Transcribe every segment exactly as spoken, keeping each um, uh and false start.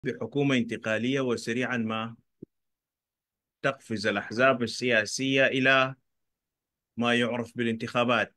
بحكومة انتقالية وسريعا ما تقفز الأحزاب السياسية إلى ما يعرف بالانتخابات.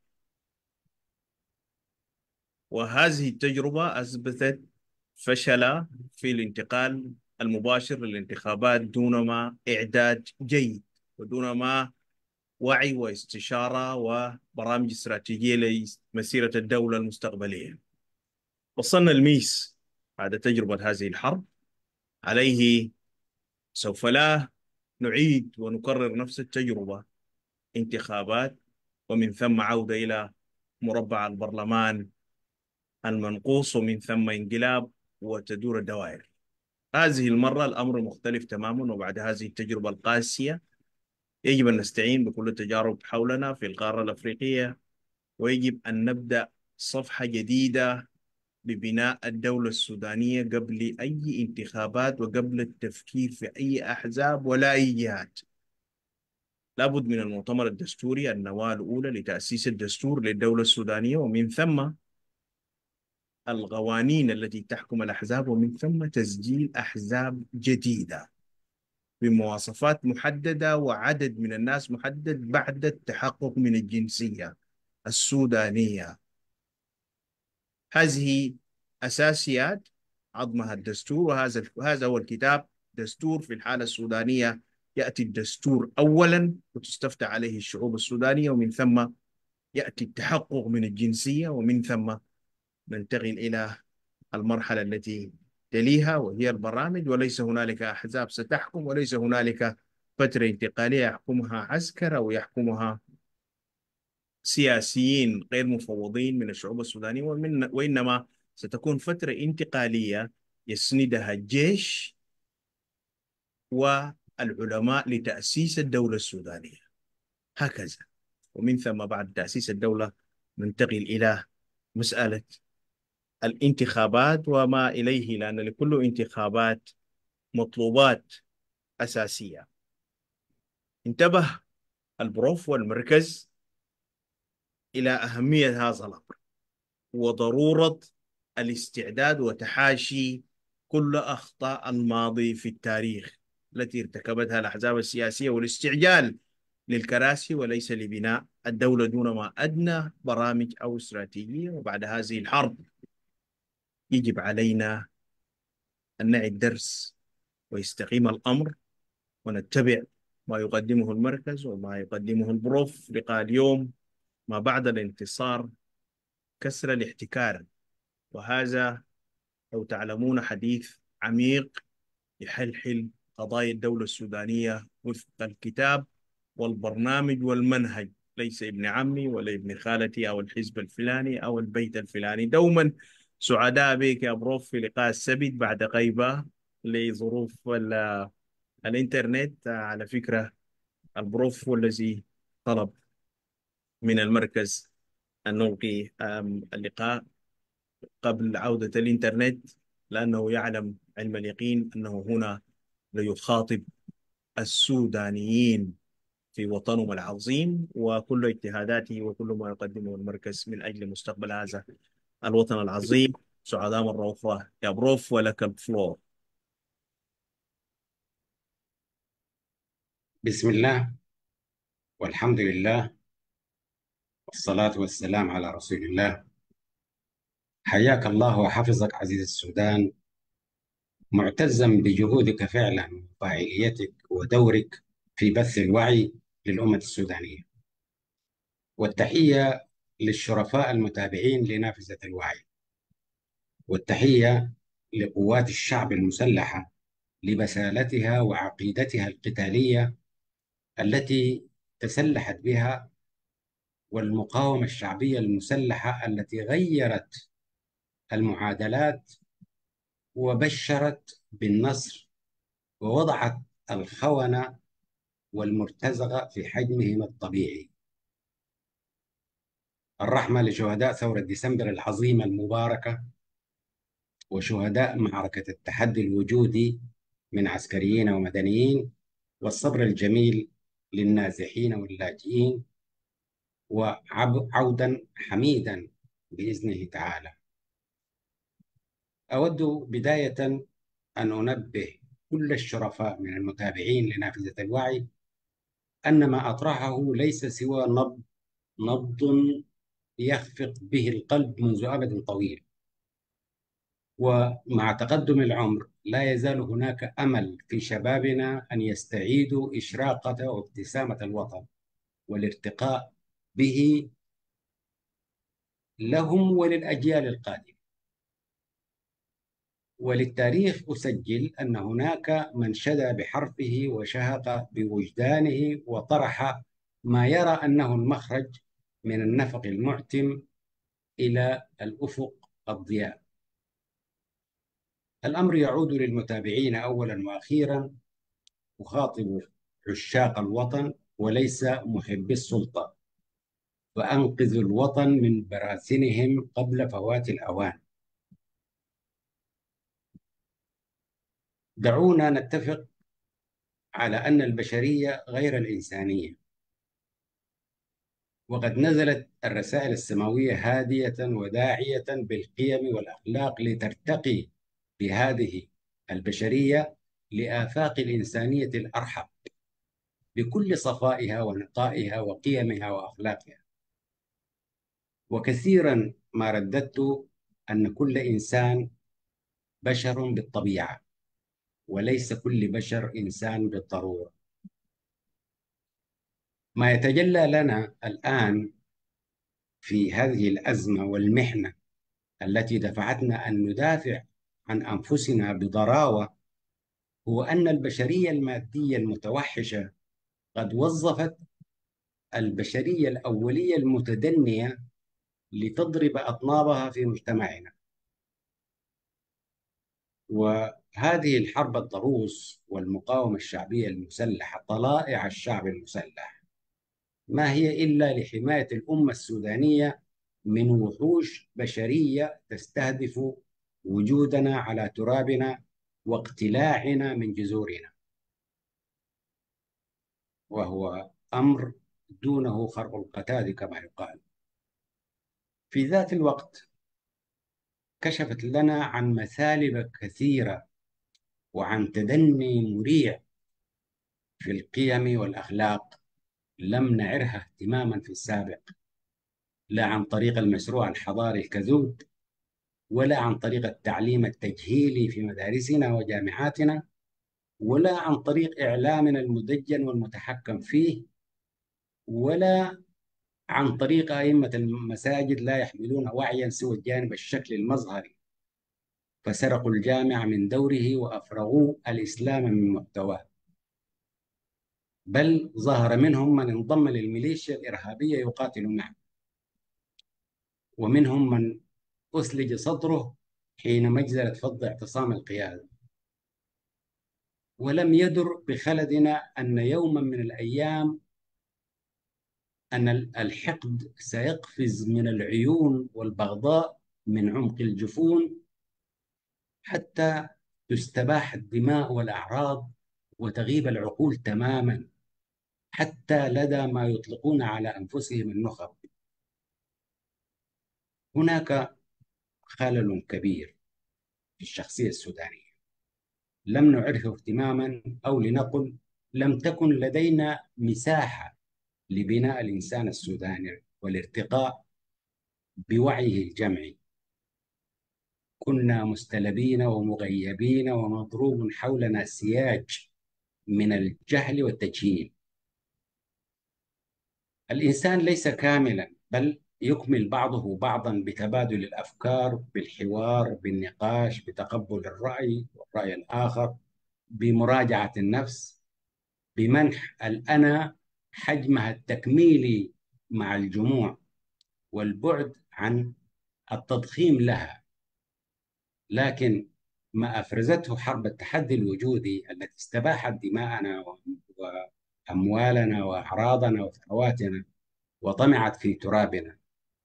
وهذه التجربة أثبتت فشل في الانتقال المباشر للانتخابات دون ما إعداد جيد ودون ما وعي واستشارة وبرامج استراتيجية لمسيرة الدولة المستقبلية. وصلنا الميس بعد تجربة هذه الحرب. عليه سوف لا نعيد ونكرر نفس التجربة، انتخابات ومن ثم عودة إلى مربع البرلمان المنقوص ومن ثم انقلاب وتدور الدوائر. هذه المرة الأمر مختلف تماما، وبعد هذه التجربة القاسية يجب أن نستعين بكل التجارب حولنا في القارة الأفريقية، ويجب أن نبدأ صفحة جديدة ببناء الدولة السودانية قبل أي انتخابات وقبل التفكير في أي أحزاب ولا أي جهات. لابد من المؤتمر الدستوري النواة الأولى لتأسيس الدستور للدولة السودانية، ومن ثم القوانين التي تحكم الأحزاب، ومن ثم تسجيل أحزاب جديدة بمواصفات محددة وعدد من الناس محدد بعد التحقق من الجنسية السودانية. هذه أساسيات عظمها الدستور، وهذا هذا هو الكتاب. دستور في الحالة السودانية يأتي الدستور أولا وتستفتى عليه الشعوب السودانية، ومن ثم يأتي التحقق من الجنسية، ومن ثم ننتقل إلى المرحلة التي تليها وهي البرامج. وليس هنالك أحزاب ستحكم، وليس هنالك فترة انتقالية يحكمها عسكر أو يحكمها سياسيين غير مفوضين من الشعوب السودانية، ومن وإنما ستكون فترة انتقالية يسندها الجيش والعلماء لتأسيس الدولة السودانية، هكذا. ومن ثم بعد تأسيس الدولة ننتقل إلى مسألة الانتخابات وما إليه، لأن لكل انتخابات مطلوبات أساسية. انتبه البروف والمركز إلى أهمية هذا الأمر وضرورة الاستعداد وتحاشي كل أخطاء الماضي في التاريخ التي ارتكبتها الأحزاب السياسية، والاستعجال للكراسي وليس لبناء الدولة دون ما أدنى برامج أو استراتيجية. وبعد هذه الحرب يجب علينا أن نعي الدرس ويستقيم الأمر ونتبع ما يقدمه المركز وما يقدمه البروف. لقاء اليوم ما بعد الانتصار كسر الاحتكار، وهذا لو تعلمون حديث عميق يحلحل قضايا الدولة السودانية وفق الكتاب والبرنامج والمنهج، ليس ابن عمي ولا ابن خالتي أو الحزب الفلاني أو البيت الفلاني. دوما سعداء بك يا بروف في لقاء السبت بعد غيبة لظروف ال- الإنترنت. على فكرة البروف هو الذي طلب من المركز أن نلقي آم، اللقاء قبل عودة الإنترنت، لأنه يعلم علم اليقين أنه هنا ليخاطب السودانيين في وطنهم العظيم وكل اجتهاداته وكل ما يقدمه المركز من أجل مستقبل هذا الوطن العظيم. سعداء مرة أخرى يا بروف، ولك الفلور. بسم الله والحمد لله والصلاة والسلام على رسول الله. حياك الله وحفظك عزيز السودان، معتزا بجهودك فعلا وفاعليتك ودورك في بث الوعي للأمة السودانية، والتحية للشرفاء المتابعين لنافذة الوعي، والتحية لقوات الشعب المسلحة لبسالتها وعقيدتها القتالية التي تسلحت بها، والمقاومة الشعبية المسلحة التي غيرت المعادلات وبشرت بالنصر ووضعت الخونة والمرتزقة في حجمهم الطبيعي. الرحمة لشهداء ثورة ديسمبر العظيمة المباركة وشهداء معركة التحدي الوجودي من عسكريين ومدنيين، والصبر الجميل للنازحين واللاجئين، وعودا حميدا بإذنه تعالى. أود بداية أن أنبه كل الشرفاء من المتابعين لنافذة الوعي أن ما أطرحه ليس سوى نبض نبض يخفق به القلب منذ أبد طويل. ومع تقدم العمر لا يزال هناك أمل في شبابنا أن يستعيدوا إشراقة وابتسامة الوطن والارتقاء به لهم وللأجيال القادمة. وللتاريخ أسجل أن هناك من شدى بحرفه وشهق بوجدانه وطرح ما يرى أنه المخرج من النفق المعتم إلى الأفق الضياء. الأمر يعود للمتابعين أولا وأخيرا. أخاطب عشاق الوطن وليس محبي السلطة، وأنقذوا الوطن من براثنهم قبل فوات الأوان. دعونا نتفق على أن البشرية غير الإنسانية، وقد نزلت الرسائل السماوية هادية وداعية بالقيم والأخلاق لترتقي بهذه البشرية لآفاق الإنسانية الأرحب بكل صفائها ونقائها وقيمها وأخلاقها. وكثيرا ما رددت أن كل إنسان بشر بالطبيعة، وليس كل بشر إنسان بالضرورة. ما يتجلى لنا الآن في هذه الأزمة والمحنة التي دفعتنا أن ندافع عن أنفسنا بضراوة هو أن البشرية المادية المتوحشة قد وظفت البشرية الأولية المتدنية لتضرب أطنابها في مجتمعنا. وهذه الحرب الضروس والمقاومة الشعبية المسلحة، طلائع الشعب المسلح، ما هي إلا لحماية الأمة السودانية من وحوش بشرية تستهدف وجودنا على ترابنا واقتلاعنا من جذورنا، وهو أمر دونه خرق القتاد كما يقال. في ذات الوقت كشفت لنا عن مثالب كثيرة وعن تدني مريع في القيم والأخلاق لم نعرها اهتماما في السابق، لا عن طريق المشروع الحضاري الكذود، ولا عن طريق التعليم التجهيلي في مدارسنا وجامعاتنا، ولا عن طريق إعلامنا المدجن والمتحكم فيه، ولا عن طريق أئمة المساجد لا يحملون وعيا سوى الجانب الشكلي المظهري، فسرقوا الجامع من دوره وأفرغوا الإسلام من محتواه. بل ظهر منهم من انضم للميليشيا الإرهابية يقاتل معه، ومنهم من أثلج صدره حين مجزرة فض اعتصام القيادة. ولم يدر بخلدنا أن يوما من الأيام أن الحقد سيقفز من العيون والبغضاء من عمق الجفون حتى تستباح الدماء والأعراض وتغيب العقول تماما، حتى لدى ما يطلقون على أنفسهم النخب. هناك خلل كبير في الشخصية السودانية لم نعرفه اهتماما، أو لنقل لم تكن لدينا مساحة لبناء الإنسان السوداني والارتقاء بوعيه الجمعي. كنا مستلبين ومغيبين ومضروب حولنا سياج من الجهل والتجهيل. الإنسان ليس كاملا، بل يكمل بعضه بعضا بتبادل الأفكار، بالحوار، بالنقاش، بتقبل الرأي والرأي الآخر، بمراجعة النفس، بمنح الأنا حجمها التكميلي مع الجموع، والبعد عن التضخيم لها. لكن ما أفرزته حرب التحدي الوجودي التي استباحت دماءنا وأموالنا وأعراضنا وثرواتنا وطمعت في ترابنا،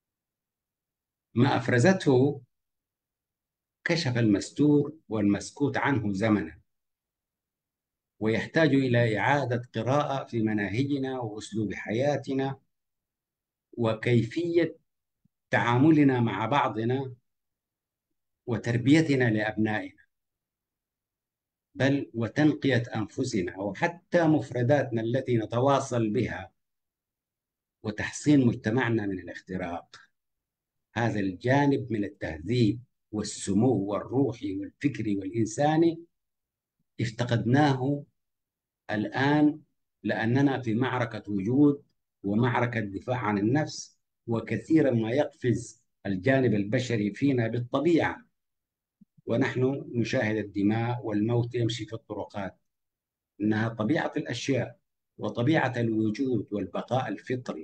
ما أفرزته كشف المستور والمسكوت عنه زمنا، ويحتاج إلى إعادة قراءة في مناهجنا وأسلوب حياتنا وكيفية تعاملنا مع بعضنا وتربيتنا لأبنائنا. بل وتنقية أنفسنا وحتى مفرداتنا التي نتواصل بها، وتحصين مجتمعنا من الاختراق. هذا الجانب من التهذيب والسمو الروحي والفكري والإنساني افتقدناه الآن، لأننا في معركة وجود ومعركة دفاع عن النفس، وكثيرا ما يقفز الجانب البشري فينا بالطبيعة ونحن نشاهد الدماء والموت يمشي في الطرقات. إنها طبيعة الأشياء وطبيعة الوجود والبقاء الفطري.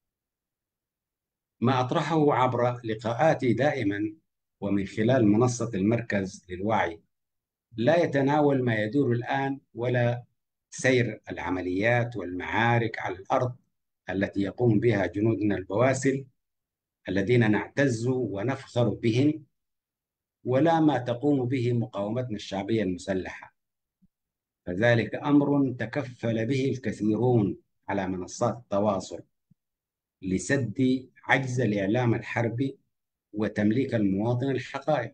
ما أطرحه عبر لقاءاتي دائما ومن خلال منصة المركز للوعي لا يتناول ما يدور الآن، ولا سير العمليات والمعارك على الأرض التي يقوم بها جنودنا البواسل الذين نعتز ونفخر بهم، ولا ما تقوم به مقاومتنا الشعبية المسلحة، فذلك أمر تكفل به الكثيرون على منصات التواصل لسد عجز الإعلام الحربي وتمليك المواطن الحقائق.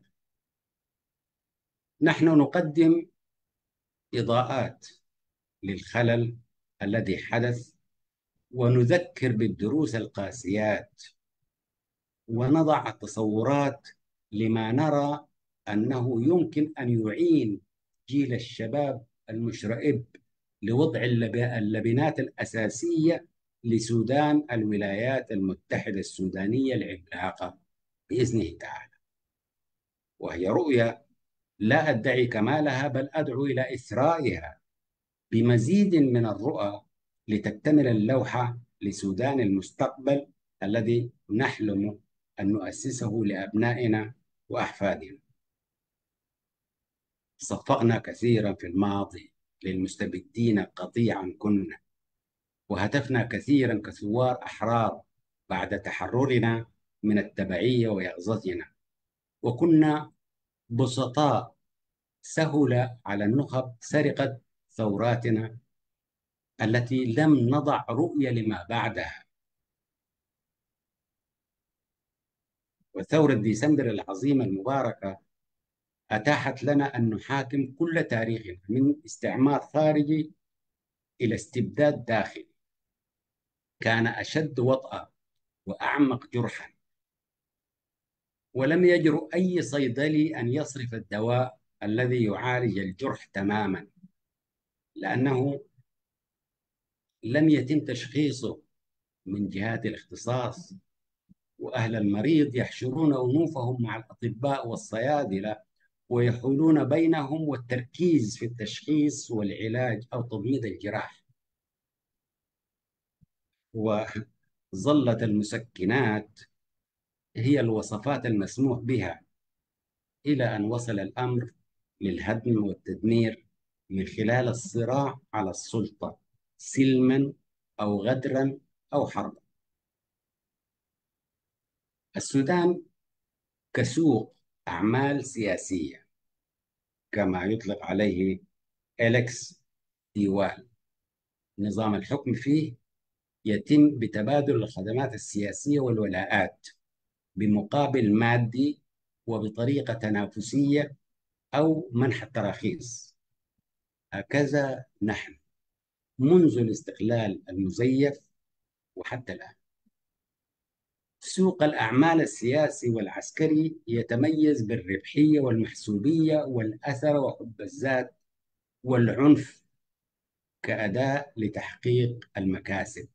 نحن نقدم إضاءات للخلل الذي حدث، ونذكر بالدروس القاسيات، ونضع التصورات لما نرى أنه يمكن أن يعين جيل الشباب المشرئب لوضع اللبنات الأساسية لسودان الولايات المتحدة السودانية العملاقة بإذنه تعالى. وهي رؤية لا أدعي كمالها، بل أدعو إلى إثرائها بمزيد من الرؤى لتكتمل اللوحة لسودان المستقبل الذي نحلم أن نؤسسه لأبنائنا وأحفادنا. صفقنا كثيرا في الماضي للمستبدين قطيعا كنا، وهتفنا كثيرا كثوار أحرار بعد تحررنا من التبعية ويغزتنا، وكنا بسطاء سهل على النخب سرقة ثوراتنا التي لم نضع رؤية لما بعدها. وثورة ديسمبر العظيمة المباركة أتاحت لنا أن نحاكم كل تاريخنا من استعمار خارجي إلى استبداد داخلي كان أشد وطأة وأعمق جرحا، ولم يجرؤ أي صيدلي أن يصرف الدواء الذي يعالج الجرح تماما، لأنه لم يتم تشخيصه من جهات الاختصاص، وأهل المريض يحشرون أنوفهم مع الأطباء والصيادلة ويحولون بينهم والتركيز في التشخيص والعلاج أو تضميد الجراح. وظلت المسكنات هي الوصفات المسموح بها إلى أن وصل الأمر للهدم والتدمير من خلال الصراع على السلطة سلما أو غدرا أو حربا. السودان كسوق أعمال سياسية كما يطلق عليه إليكس ديوال، نظام الحكم فيه يتم بتبادل الخدمات السياسية والولاءات بمقابل مادي وبطريقة تنافسية أو منح التراخيص. هكذا نحن منذ الاستقلال المزيف وحتى الآن. سوق الأعمال السياسي والعسكري يتميز بالربحية والمحسوبية والأثر وحب الذات والعنف كأداة لتحقيق المكاسب.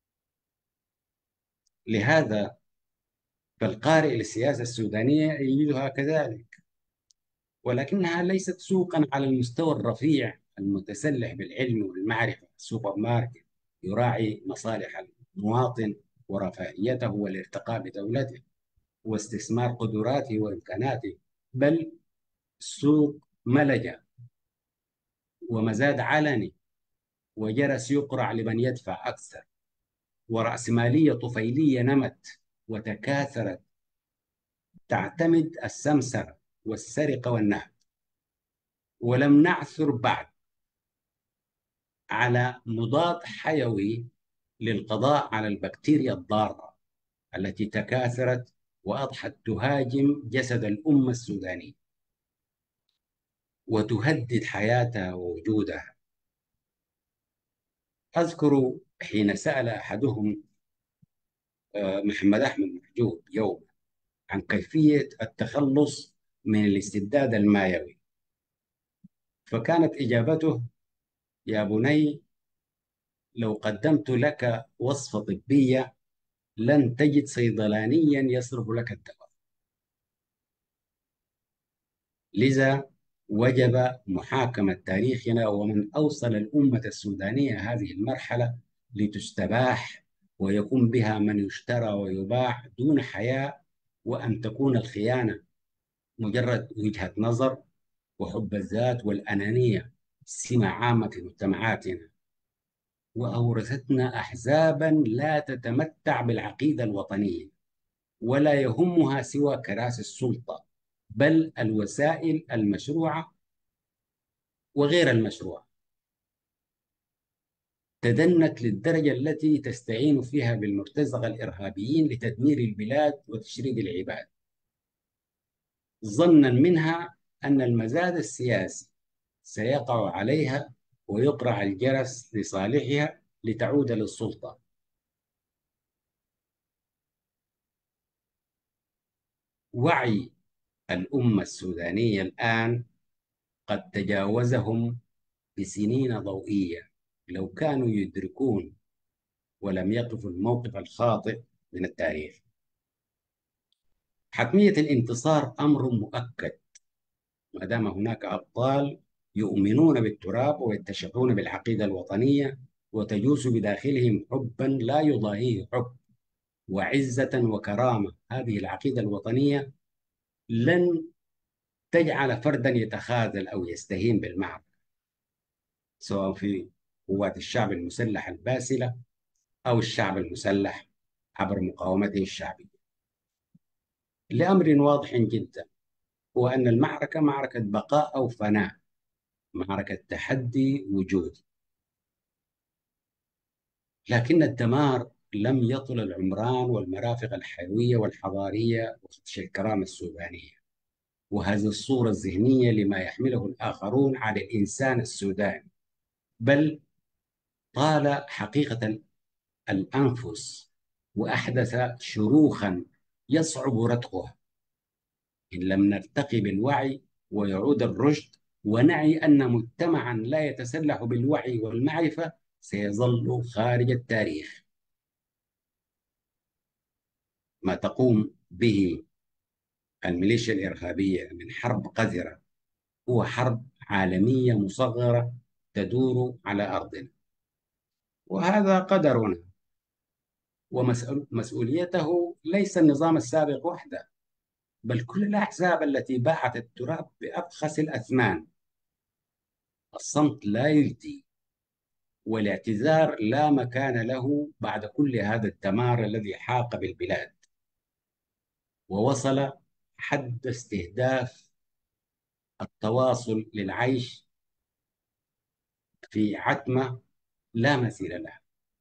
لهذا فالقارئ للسياسة السودانية يجدها كذلك، ولكنها ليست سوقا على المستوى الرفيع المتسلح بالعلم والمعرفة، سوبر ماركت يراعي مصالح المواطن ورفاهيته والارتقاء بدولته واستثمار قدراته وإمكاناته، بل سوق ملجأ ومزاد علني وجرس يقرع لمن يدفع أكثر، ورأسمالية طفيلية نمت وتكاثرت تعتمد السمسرة والسرقة والنهب. ولم نعثر بعد على مضاد حيوي للقضاء على البكتيريا الضارة التي تكاثرت وأضحت تهاجم جسد الأمة السودانية. وتهدد حياتها ووجودها. أذكر حين سأل أحدهم آه، محمد أحمد محجوب يوم عن كيفية التخلص من الاستبداد المائوي، فكانت إجابته: يا بني، لو قدمت لك وصفة طبية لن تجد صيدلانيا يصرف لك الدواء. لذا وجب محاكمة تاريخنا ومن أوصل الأمة السودانية هذه المرحلة لتستباح ويكون بها من يشترى ويباع دون حياء، وأن تكون الخيانة مجرد وجهة نظر، وحب الذات والأنانية سمة عامة في مجتمعاتنا، وأورثتنا أحزابا لا تتمتع بالعقيدة الوطنية ولا يهمها سوى كراسي السلطة، بل الوسائل المشروعة وغير المشروعة. تدنت للدرجة التي تستعين فيها بالمرتزقة الإرهابيين لتدمير البلاد وتشريد العباد، ظنا منها أن المزاد السياسي سيقع عليها ويقرع الجرس لصالحها لتعود للسلطة. وعي الأمة السودانية الآن قد تجاوزهم بسنين ضوئية لو كانوا يدركون ولم يقفوا الموقف الخاطئ من التاريخ. حتمية الانتصار أمر مؤكد ما دام هناك أبطال يؤمنون بالتراب ويتشعرون بالعقيدة الوطنية وتجوس بداخلهم حبا لا يضاهيه حب وعزة وكرامة. هذه العقيدة الوطنية لن تجعل فردا يتخاذل أو يستهين بالمعركة، سواء في قوات الشعب المسلح الباسلة أو الشعب المسلح عبر مقاومته الشعبية، لأمر واضح جدا، هو أن المعركة معركة بقاء أو فناء، معركة تحدي وجودي. لكن الدمار لم يطل العمران والمرافق الحيوية والحضارية وخدش الكرامة السودانية وهذه الصورة الذهنية لما يحمله الآخرون على الإنسان السوداني، بل طال حقيقة الأنفس وأحدث شروخا يصعب ردقها إن لم نرتقي بالوعي ويعود الرشد ونعي أن مجتمعا لا يتسلح بالوعي والمعرفة سيظل خارج التاريخ. ما تقوم به الميليشيا الإرهابية من حرب قذرة هو حرب عالمية مصغرة تدور على أرضنا، وهذا قدرنا، ومسؤوليته ليس النظام السابق وحده بل كل الأحزاب التي باعت التراب بأبخس الأثمان. الصمت لا يجدي، والاعتذار لا مكان له بعد كل هذا الدمار الذي حاق بالبلاد ووصل حد استهداف التواصل للعيش في عتمة لا مثيل لها.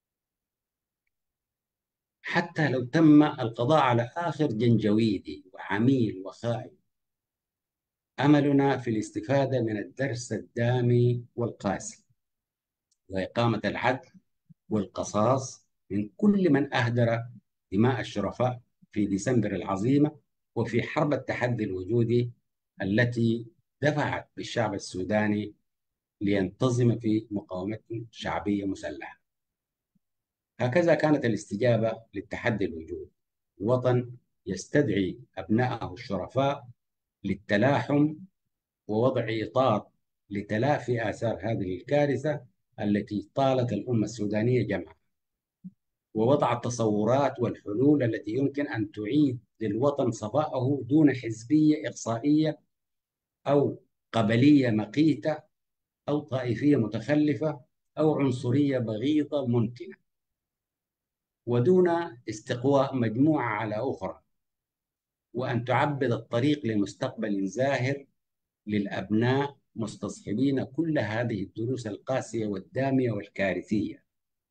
حتى لو تم القضاء على آخر جنجويدي وعميل وخائن، أملنا في الاستفادة من الدرس الدامي والقاسي وإقامة العدل والقصاص من كل من أهدر دماء الشرفاء في ديسمبر العظيمة وفي حرب التحدي الوجودي التي دفعت بالشعب السوداني لينتظم في مقاومة شعبية مسلحة. هكذا كانت الاستجابة للتحدي الوجودي، وطن يستدعي أبنائه الشرفاء للتلاحم ووضع إطار لتلافي آثار هذه الكارثة التي طالت الأمة السودانية جمعا، ووضع التصورات والحلول التي يمكن أن تعيد للوطن صفاءه دون حزبية إقصائية أو قبلية مقيتة أو طائفية متخلفة أو عنصرية بغيضة منتنة، ودون استقواء مجموعة على أخرى، وأن تعبد الطريق لمستقبل زاهر للأبناء مستصحبين كل هذه الدروس القاسية والدامية والكارثية.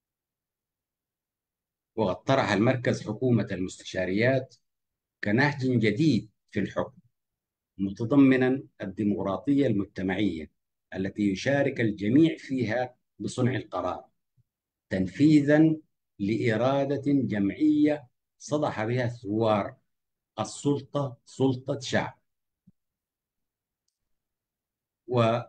وقد طرح المركز حكومة المستشاريات كنهج جديد في الحكم متضمنا الديمقراطية المجتمعية التي يشارك الجميع فيها بصنع القرار، تنفيذا لإرادة جمعية صدح بها الثوار. السلطة سلطة شعب. وكما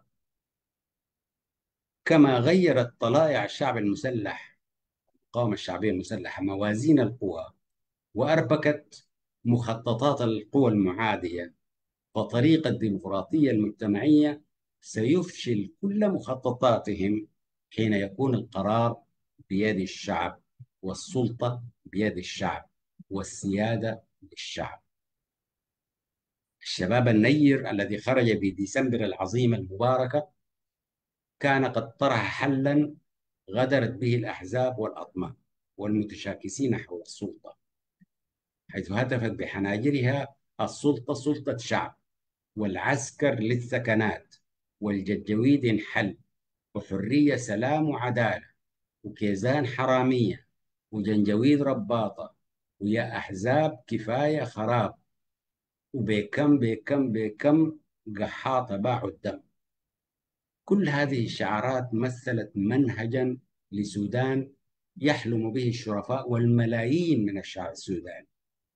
غيرت طلائع الشعب المسلح، القوامة الشعبية المسلحة، موازين القوى وأربكت مخططات القوى المعادية، فطريق الديمقراطية المجتمعية سيفشل كل مخططاتهم حين يكون القرار بيد الشعب، والسلطة بيد الشعب، والسيادة للشعب. الشباب النير الذي خرج بديسمبر العظيمة المباركة كان قد طرح حلا غدرت به الأحزاب والأطماع والمتشاكسين حول السلطة، حيث هتفت بحناجرها: السلطة سلطة شعب، والعسكر للثكنات، والجنجويد انحل، وحرية سلام وعدالة، وكيزان حرامية، وجنجويد رباطة، ويا أحزاب كفاية خراب، وبكم بكم بكم قحاطة باعوا الدم. كل هذه الشعارات مثلت منهجا لسودان يحلم به الشرفاء والملايين من الشعب السوداني.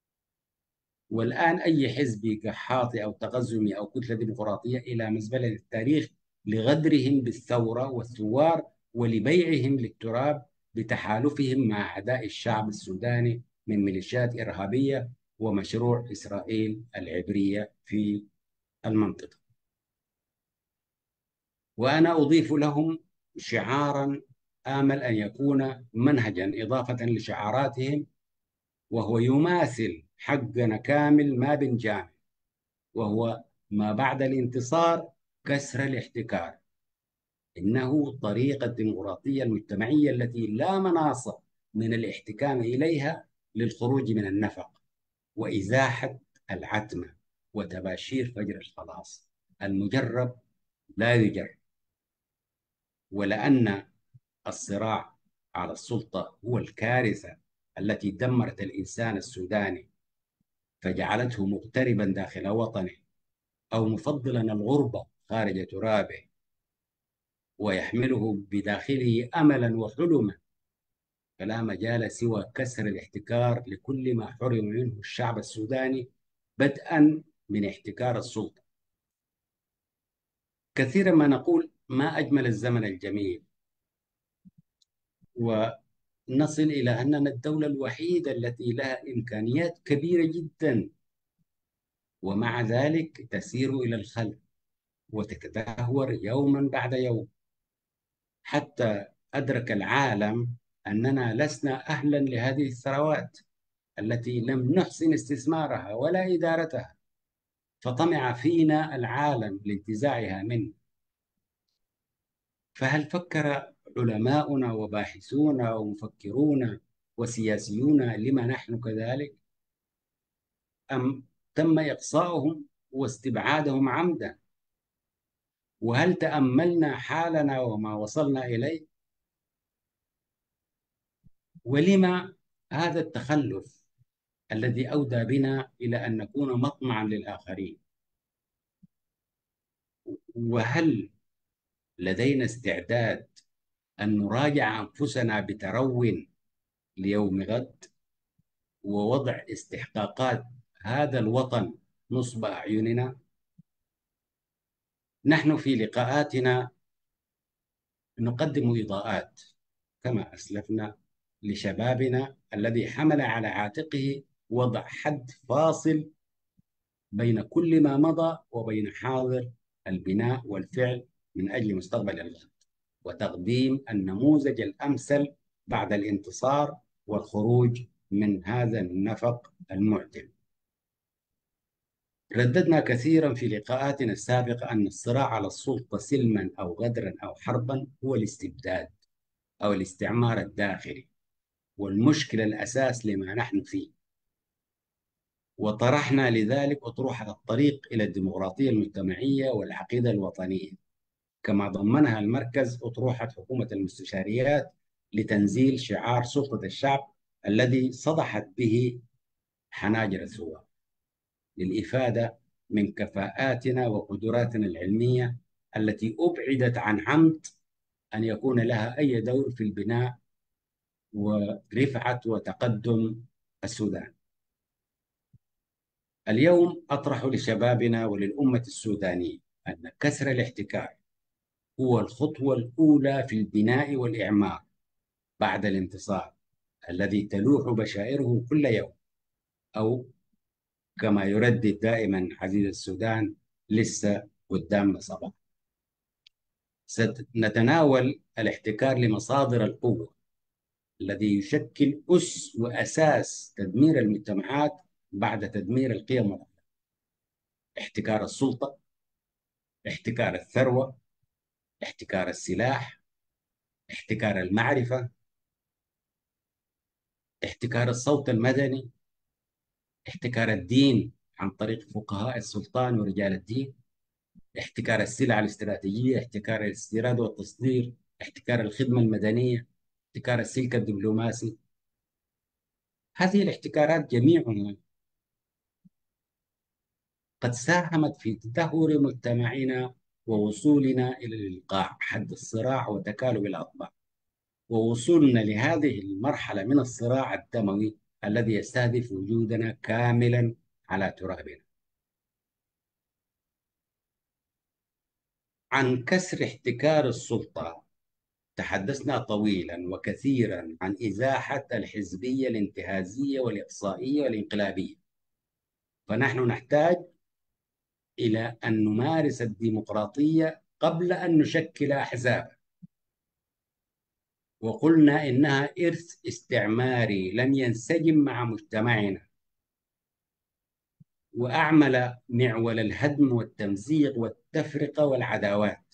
والآن أي حزب قحاطي أو تقزمي أو كتلة ديمقراطية إلى مزبلة التاريخ لغدرهم بالثورة والثوار ولبيعهم للتراب بتحالفهم مع أعداء الشعب السوداني من ميليشيات إرهابية ومشروع إسرائيل العبرية في المنطقة. وأنا أضيف لهم شعارا آمل أن يكون منهجا إضافة لشعاراتهم، وهو يماثل حقنا كامل ما بنجامل، وهو: ما بعد الانتصار كسر الاحتكار. إنه طريق الديمقراطية المجتمعية التي لا مناص من الاحتكام إليها للخروج من النفق وإزاحة العتمة وتباشير فجر الخلاص. المجرب لا يجرب. ولأن الصراع على السلطة هو الكارثة التي دمرت الإنسان السوداني فجعلته مغتربا داخل وطنه، أو مفضلا الغربة خارج ترابه، ويحمله بداخله أملا وحلما، فلا مجال سوى كسر الاحتكار لكل ما حرم منه الشعب السوداني، بدءا من احتكار السلطة. كثيرا ما نقول: ما أجمل الزمن الجميل، ونصل إلى أننا الدولة الوحيدة التي لها إمكانيات كبيرة جدا، ومع ذلك تسير إلى الخلف وتتدهور يوما بعد يوم، حتى أدرك العالم أننا لسنا أهلا لهذه الثروات التي لم نحسن استثمارها ولا إدارتها، فطمع فينا العالم لانتزاعها منه. فهل فكر علماؤنا وباحثونا ومفكرونا وسياسيون لما نحن كذلك؟ أم تم إقصاؤهم واستبعادهم عمدا؟ وهل تأملنا حالنا وما وصلنا إليه؟ ولما هذا التخلف الذي أودى بنا إلى أن نكون مطمعا للآخرين؟ وهل لدينا استعداد أن نراجع أنفسنا بترو ليوم غد، ووضع استحقاقات هذا الوطن نصب أعيننا؟ نحن في لقاءاتنا نقدم إضاءات كما أسلفنا لشبابنا الذي حمل على عاتقه وضع حد فاصل بين كل ما مضى وبين حاضر البناء والفعل من أجل مستقبل الغد، وتقديم النموذج الأمثل بعد الانتصار والخروج من هذا النفق المعتم. رددنا كثيرا في لقاءاتنا السابقة أن الصراع على السلطة سلما أو غدرا أو حربا هو الاستبداد أو الاستعمار الداخلي، والمشكلة الأساس لما نحن فيه. وطرحنا لذلك أطروحة الطريق إلى الديمقراطية المجتمعية والعقيدة الوطنية، كما ضمنها المركز أطروحة حكومة المستشاريات لتنزيل شعار سلطة الشعب الذي صدحت به حناجر الثوار. للإفادة من كفاءاتنا وقدراتنا العلمية التي أبعدت عن عمد أن يكون لها أي دور في البناء ورفعة وتقدم السودان. اليوم أطرح لشبابنا وللأمة السودانية أن كسر الاحتكار هو الخطوة الأولى في البناء والإعمار بعد الانتصار الذي تلوح بشائره كل يوم، أو كما يردد دائما عزيز السودان: لسه قدامنا صباح. سنتناول الاحتكار لمصادر القوة الذي يشكل أس وأساس تدمير المجتمعات بعد تدمير القيم والأخلاق. احتكار السلطة، احتكار الثروة، احتكار السلاح، احتكار المعرفة، احتكار الصوت المدني، احتكار الدين عن طريق فقهاء السلطان ورجال الدين، احتكار السلع الاستراتيجية، احتكار الاستيراد والتصدير، احتكار الخدمة المدنية، احتكار السلك الدبلوماسي. هذه الاحتكارات جميعها قد ساهمت في تدهور مجتمعنا ووصولنا إلى الإيقاع حد الصراع وتكالب الأطباع، ووصولنا لهذه المرحلة من الصراع الدموي الذي يستهدف وجودنا كاملا على ترابنا. عن كسر احتكار السلطة تحدثنا طويلا وكثيرا عن إزاحة الحزبية الانتهازية والإقصائية والانقلابية، فنحن نحتاج إلى أن نمارس الديمقراطية قبل أن نشكل أحزاب. وقلنا إنها إرث استعماري لم ينسجم مع مجتمعنا، وأعمل معول الهدم والتمزيق والتفرقة والعداوات،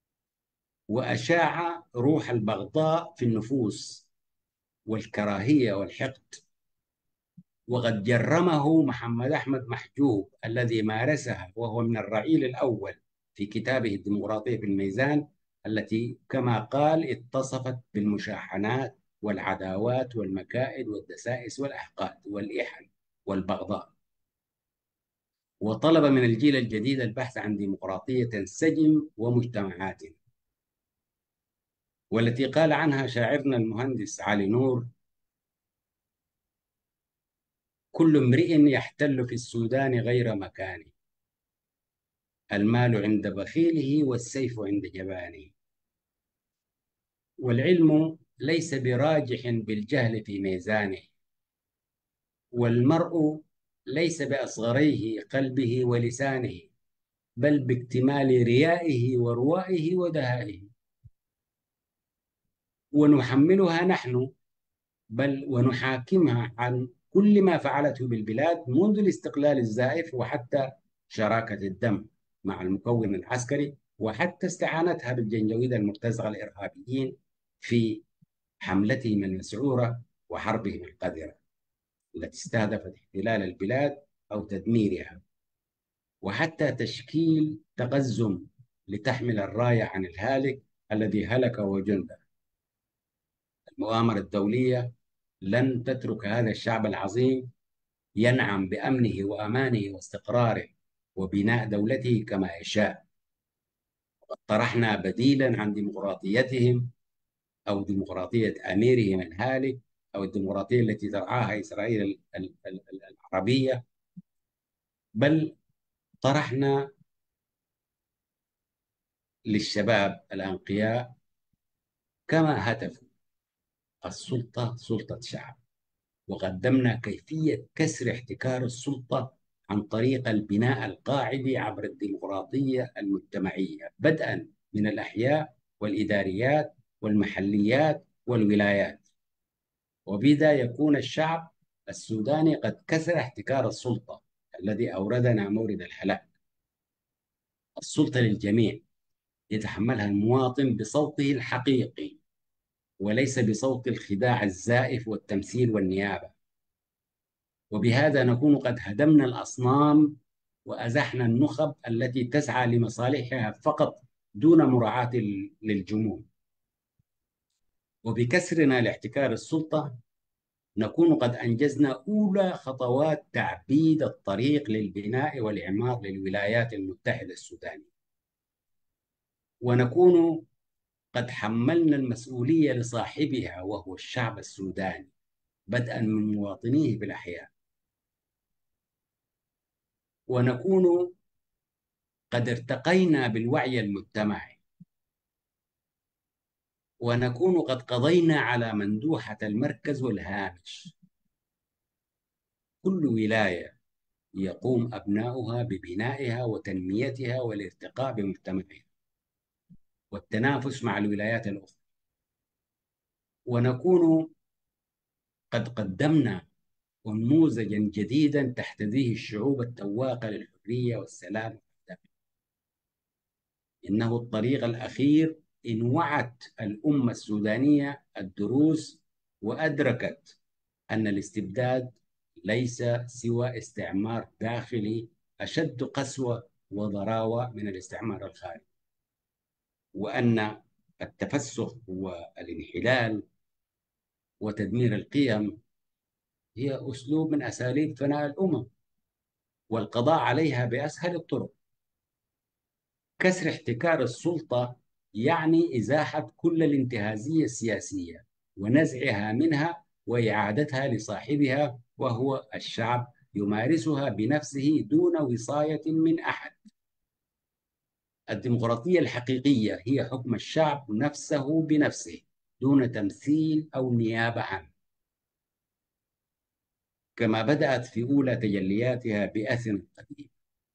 وأشاع روح البغضاء في النفوس والكراهية والحقد. وقد جرمه محمد أحمد محجوب الذي مارسها وهو من الرعيل الأول في كتابه الديمقراطية في الميزان، التي كما قال اتصفت بالمشاحنات والعداوات والمكائد والدسائس والأحقاد والإحن والبغضاء. وطلب من الجيل الجديد البحث عن ديمقراطية تنسجم ومجتمعاتنا، والتي قال عنها شاعرنا المهندس علي نور: كل امرئ يحتل في السودان غير مكانه، المال عند بخيله والسيف عند جبانه. والعلم ليس براجح بالجهل في ميزانه، والمرء ليس بأصغريه قلبه ولسانه، بل باكتمال ريائه وروائه ودهائه. ونحملها نحن، بل ونحاكمها عن كل ما فعلته بالبلاد منذ الاستقلال الزائف، وحتى شراكة الدم مع المكون العسكري، وحتى استعانتها بالجنجويد المرتزقة الإرهابيين في حملتهم المسعورة وحربهم القذرة التي استهدفت احتلال البلاد أو تدميرها، وحتى تشكيل تقزم لتحمل الراية عن الهالك الذي هلك وجنده. المؤامرة الدولية لن تترك هذا الشعب العظيم ينعم بأمنه وأمانه واستقراره وبناء دولته كما يشاء. وقد طرحنا بديلا عن ديمقراطيتهم أو ديمقراطية أميرهم الهالك أو الديمقراطية التي ترعاها إسرائيل العربية، بل طرحنا للشباب الأنقياء كما هتفوا: السلطة سلطة شعب. وقدمنا كيفية كسر احتكار السلطة عن طريق البناء القاعدي عبر الديمقراطية المجتمعية، بدءا من الأحياء والإداريات والمحليات والولايات، وبذا يكون الشعب السوداني قد كسر احتكار السلطة الذي أوردنا مورد الهلاك. السلطة للجميع يتحملها المواطن بصوته الحقيقي، وليس بصوت الخداع الزائف والتمثيل والنيابة. وبهذا نكون قد هدمنا الأصنام وأزحنا النخب التي تسعى لمصالحها فقط دون مراعاة للجموع. وبكسرنا لاحتكار السلطة نكون قد أنجزنا أولى خطوات تعبيد الطريق للبناء والإعمار للولايات المتحدة السودانية، ونكون قد حملنا المسؤولية لصاحبها وهو الشعب السوداني، بدءا من مواطنيه بالأحياء، ونكون قد ارتقينا بالوعي المجتمعي، ونكون قد قضينا على مندوحة المركز والهامش. كل ولاية يقوم أبناؤها ببنائها وتنميتها والارتقاء بمجتمعها والتنافس مع الولايات الأخرى، ونكون قد قدمنا نموذجا جديدا تحتذيه الشعوب التواقة للحرية والسلام. إنه الطريق الأخير إن وعت الأمة السودانية الدروس وأدركت أن الاستبداد ليس سوى استعمار داخلي أشد قسوة وضراوة من الاستعمار الخارجي، وأن التفسخ والانحلال وتدمير القيم هي أسلوب من أساليب فناء الأمم والقضاء عليها بأسهل الطرق. كسر احتكار السلطة يعني إزاحة كل الانتهازية السياسية ونزعها منها وإعادتها لصاحبها وهو الشعب، يمارسها بنفسه دون وصاية من أحد. الديمقراطية الحقيقية هي حكم الشعب نفسه بنفسه دون تمثيل أو نيابة عنه، كما بدأت في أولى تجلياتها بأثينا القديم،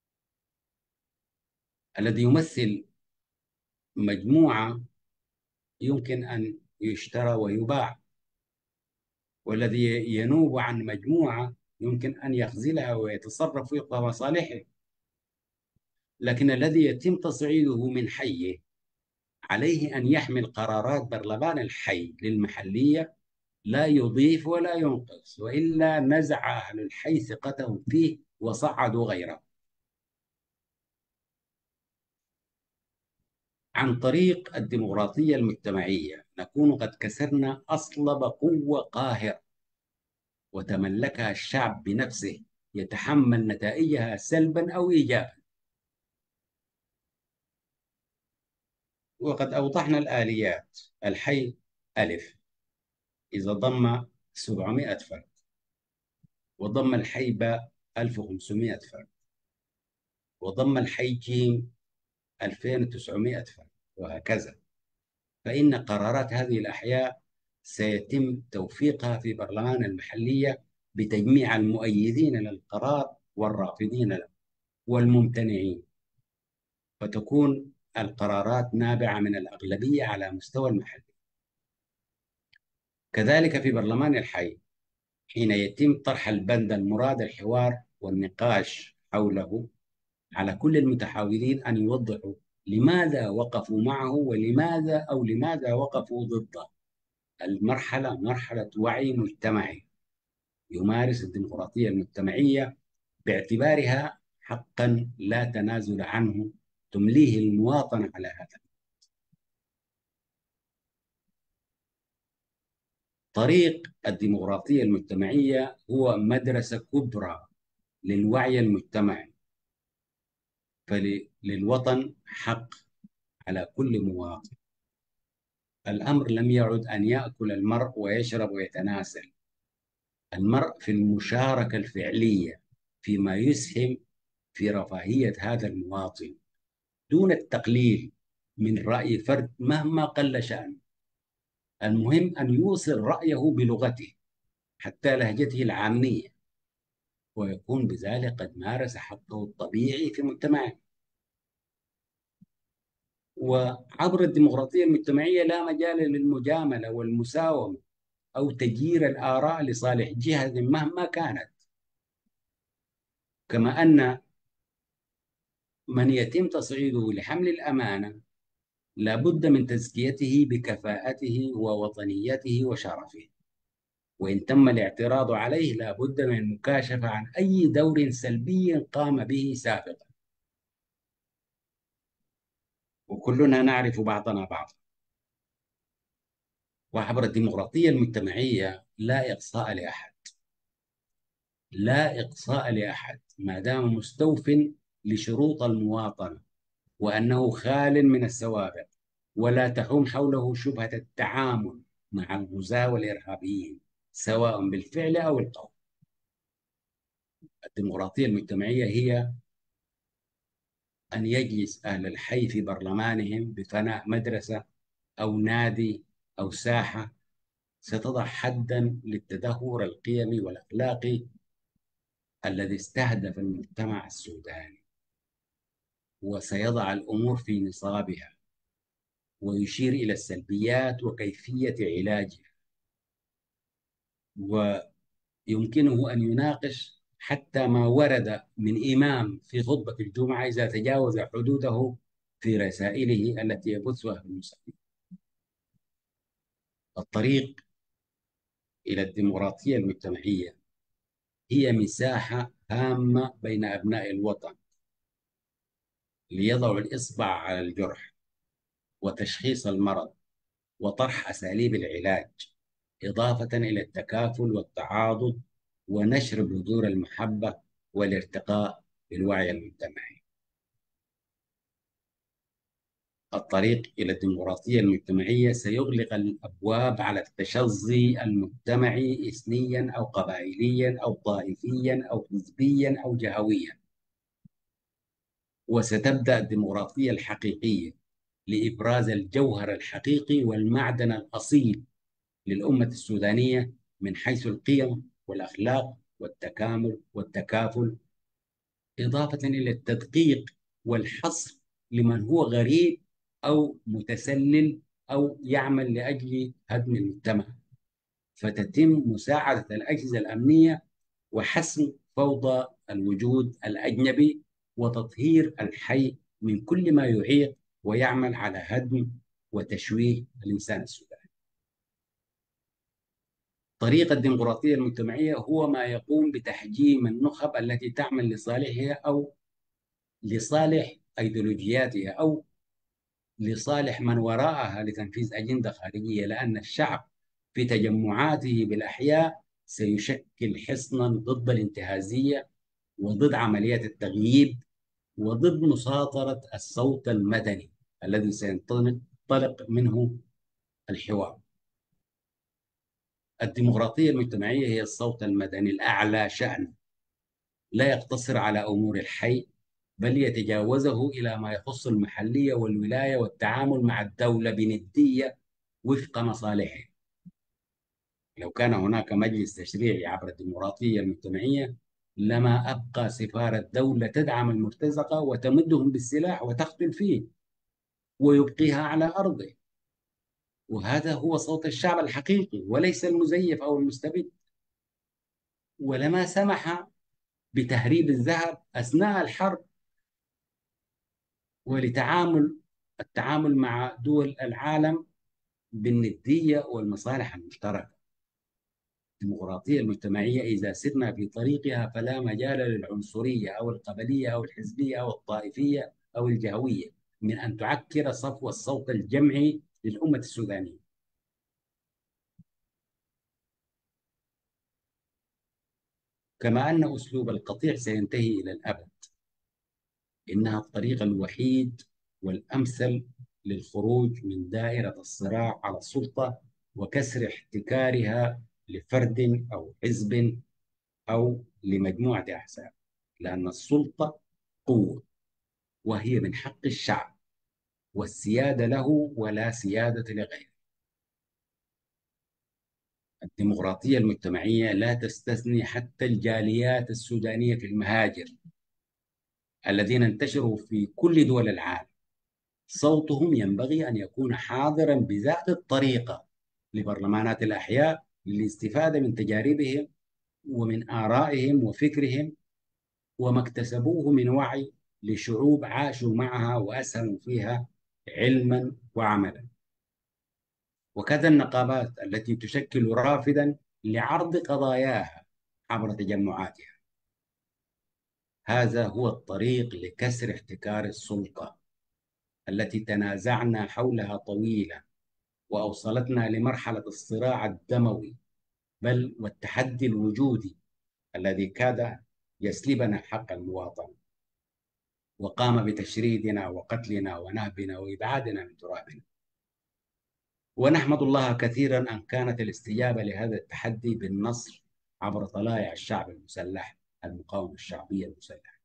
الذي يمثل مجموعة يمكن أن يشترى ويباع، والذي ينوب عن مجموعة يمكن أن يخذلها ويتصرف وفق مصالحه. لكن الذي يتم تصعيده من حيه عليه أن يحمل قرارات برلمان الحي للمحلية، لا يضيف ولا ينقص، وإلا نزع أهل الحي ثقتهم فيه وصعدوا غيره. عن طريق الديمقراطية المجتمعية نكون قد كسرنا أصلب قوة قاهرة وتملكها الشعب بنفسه، يتحمل نتائجها سلبا أو إيجابا. وقد أوضحنا الآليات. الحي ألف إذا ضم سبعمائة فرد، وضم الحي باء ألف وخمسمائة فرد، وضم الحي جيم ألفين وتسعمائة فرد، وهكذا. فإن قرارات هذه الأحياء سيتم توفيقها في برلمان المحلية بتجميع المؤيدين للقرار والرافضين له والممتنعين، فتكون القرارات نابعة من الأغلبية على مستوى المحلي. كذلك في برلمان الحي حين يتم طرح البند المراد الحوار والنقاش حوله، على كل المتحاورين أن يوضحوا لماذا وقفوا معه ولماذا أو لماذا وقفوا ضده. المرحلة مرحلة وعي مجتمعي يمارس الديمقراطية المجتمعية باعتبارها حقا لا تنازل عنه، تمليه المواطنة على هذا. طريق الديمقراطية المجتمعية هو مدرسة كبرى للوعي المجتمعي، فللوطن حق على كل مواطن. الأمر لم يعد أن يأكل المرء ويشرب ويتناسل، المرء في المشاركة الفعلية فيما يسهم في رفاهية هذا المواطن دون التقليل من رأي فرد مهما قل شأنه. المهم أن يوصل رأيه بلغته حتى لهجته العامية، ويكون بذلك قد مارس حقه الطبيعي في مجتمعه. وعبر الديمقراطية المجتمعية لا مجال للمجاملة والمساومة أو تجيير الآراء لصالح جهة مهما كانت، كما أن من يتم تصعيده لحمل الأمانة لا بد من تزكيته بكفاءته ووطنيته وشرفه، وإن تم الاعتراض عليه لا بد من المكاشفة عن أي دور سلبي قام به سابقا، وكلنا نعرف بعضنا بعضا. وعبر الديمقراطية المجتمعية لا إقصاء لأحد، لا إقصاء لأحد ما دام مستوف لشروط المواطنة، وأنه خال من السوابق، ولا تحوم حوله شبهة التعامل مع الغزاة والإرهابيين سواء بالفعل أو القول. الديمقراطية المجتمعية هي أن يجلس أهل الحي في برلمانهم بفناء مدرسة أو نادي أو ساحة ستضع حدا للتدهور القيمي والأخلاقي الذي استهدف المجتمع السوداني، وسيضع الأمور في نصابها ويشير إلى السلبيات وكيفية علاجها، ويمكنه أن يناقش حتى ما ورد من إمام في خطبة الجمعة إذا تجاوز حدوده في رسائله التي يبثها في المسجد. الطريق إلى الديمقراطية المجتمعية هي مساحة هامة بين أبناء الوطن ليضعوا الإصبع على الجرح وتشخيص المرض وطرح أساليب العلاج، إضافة إلى التكافل والتعاضد ونشر بذور المحبة والارتقاء بالوعي المجتمعي. الطريق إلى الديمقراطية المجتمعية سيغلق الأبواب على التشظي المجتمعي إثنيا أو قبائليا أو طائفيا أو حزبيا أو جهويا، وستبدأ الديمقراطية الحقيقية لإبراز الجوهر الحقيقي والمعدن الأصيل للأمة السودانية من حيث القيم والأخلاق والتكامل والتكافل، إضافة إلى التدقيق والحصر لمن هو غريب أو متسلل أو يعمل لأجل هدم المجتمع، فتتم مساعدة الأجهزة الأمنية وحسم فوضى الوجود الأجنبي وتطهير الحي من كل ما يعيق ويعمل على هدم وتشويه الإنسان السوداني. طريق الديمقراطية المجتمعية هو ما يقوم بتحجيم النخب التي تعمل لصالحها أو لصالح أيديولوجياتها أو لصالح من وراءها لتنفيذ أجندة خارجية، لأن الشعب في تجمعاته بالأحياء سيشكل حصنا ضد الانتهازية وضد عمليات التغييب وضد مساطرة الصوت المدني الذي سينطلق منه الحوار. الديمقراطية المجتمعية هي الصوت المدني الأعلى شأنه، لا يقتصر على أمور الحي بل يتجاوزه إلى ما يخص المحلية والولاية والتعامل مع الدولة بندية وفق مصالحه. لو كان هناك مجلس تشريعي عبر الديمقراطية المجتمعية لما أبقى سفارة دولة تدعم المرتزقة وتمدهم بالسلاح وتقتل فيه ويبقيها على أرضه، وهذا هو صوت الشعب الحقيقي وليس المزيف أو المستبد. ولما سمح بتهريب الذهب أثناء الحرب ولتعامل التعامل مع دول العالم بالندية والمصالح المشتركة. الديمقراطية المجتمعية إذا سرنا في طريقها فلا مجال للعنصرية أو القبلية أو الحزبية أو الطائفية أو الجهوية من أن تعكر صفو الصوت الجمعي للأمة السودانية. كما أن أسلوب القطيع سينتهي إلى الأبد، إنها الطريق الوحيد والأمثل للخروج من دائرة الصراع على السلطة وكسر احتكارها لفرد أو حزب أو لمجموعة أحزاب، لأن السلطة قوة وهي من حق الشعب والسيادة له ولا سيادة لغيره. الديمقراطية المجتمعية لا تستثني حتى الجاليات السودانية في المهاجر الذين انتشروا في كل دول العالم. صوتهم ينبغي أن يكون حاضرا بذات الطريقة لبرلمانات الأحياء للاستفادة من تجاربهم ومن آرائهم وفكرهم وما اكتسبوه من وعي لشعوب عاشوا معها وأسهموا فيها علما وعملا. وكذا النقابات التي تشكل رافدا لعرض قضاياها عبر تجمعاتها. هذا هو الطريق لكسر احتكار السلطة التي تنازعنا حولها طويلا وأوصلتنا لمرحلة الصراع الدموي بل والتحدي الوجودي الذي كاد يسلبنا حق المواطنة، وقام بتشريدنا وقتلنا ونهبنا وإبعادنا من ترابنا. ونحمد الله كثيرا أن كانت الاستجابة لهذا التحدي بالنصر عبر طلائع الشعب المسلح، المقاومة الشعبية المسلحة.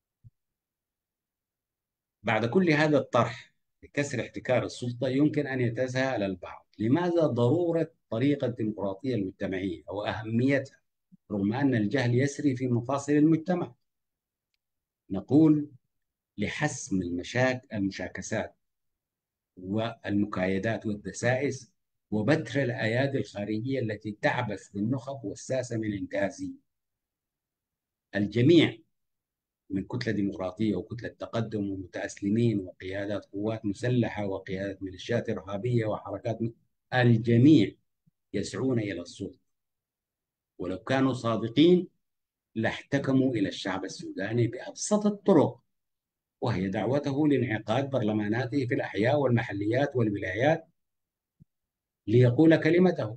بعد كل هذا الطرح لكسر احتكار السلطة، يمكن أن يتساءل البعض: لماذا ضرورة طريقة الديمقراطية المجتمعية وأهميتها رغم أن الجهل يسري في مفاصل المجتمع؟ نقول: لحسم المشاك المشاكسات والمكايدات والدسائس وبتر الأيادي الخارجية التي تعبث بالنخب والساسة من إنجازه. الجميع من كتلة ديمقراطية وكتلة تقدم ومتأسلمين وقيادات قوات مسلحة وقيادات ميليشيات إرهابية وحركات م... الجميع يسعون إلى السلطة، ولو كانوا صادقين لاحتكموا إلى الشعب السوداني بأبسط الطرق، وهي دعوته لانعقاد برلماناته في الأحياء والمحليات والولايات ليقول كلمته.